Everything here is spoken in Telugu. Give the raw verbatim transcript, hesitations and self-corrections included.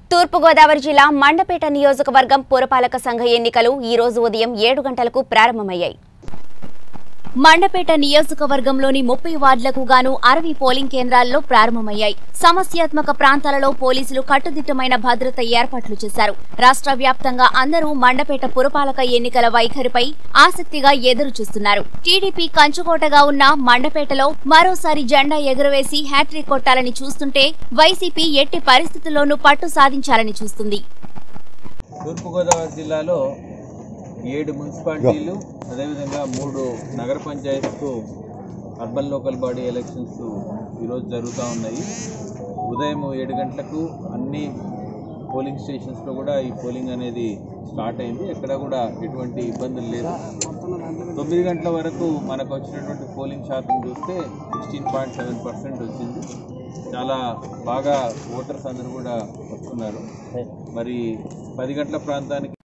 తూర్పు గోదావరి జిల్లా మండపేట నియోజకవర్గం పురపాలక సంఘ ఎన్నికలు ఈ రోజు ఉదయం ఏడు గంటలకు ప్రారంభమయ్యాయి. మండపేట నియోజకవర్గంలోని ముప్పై వార్డులకు గాను అరవై పోలింగ్ కేంద్రాల్లో ప్రారంభమయ్యాయి. సమస్యాత్మక ప్రాంతాలలో పోలీసులు కట్టుదిట్టమైన భద్రత ఏర్పాట్లు చేశారు. రాష్ట్ర వ్యాప్తంగా అందరూ మండపేట పురపాలక ఎన్నికల వైఖరిపై ఆసక్తిగా ఎదురు చూస్తున్నారు. టీడీపీ కంచుకోటగా ఉన్న మండపేటలో మరోసారి జెండా ఎగురవేసి హ్యాట్రిక్ కొట్టాలని చూస్తుంటే వైసీపీ ఎట్టి పరిస్థితుల్లోనూ పట్టు సాధించాలని చూస్తుంది. తూర్పు గోదావరి జిల్లాలో ఏడు మున్సిపాలిటీలు అదేవిధంగా మూడు నగర పంచాయతీలకు అర్బన్ లోకల్ బాడీ ఎలక్షన్స్ ఈరోజు జరుగుతూ ఉన్నాయి. ఉదయం ఏడు గంటలకు అన్ని పోలింగ్ స్టేషన్స్లో కూడా ఈ పోలింగ్ అనేది స్టార్ట్ అయింది. ఎక్కడ కూడా ఎటువంటి ఇబ్బందులు లేదు. తొమ్మిది గంటల వరకు మనకు వచ్చినటువంటి పోలింగ్ శాతం చూస్తే సిక్స్టీన్ పాయింట్ సెవెన్ పర్సెంట్ వచ్చింది. చాలా బాగా ఓటర్స్ అందరూ కూడా వస్తున్నారు. మరి పది గంటల ప్రాంతానికి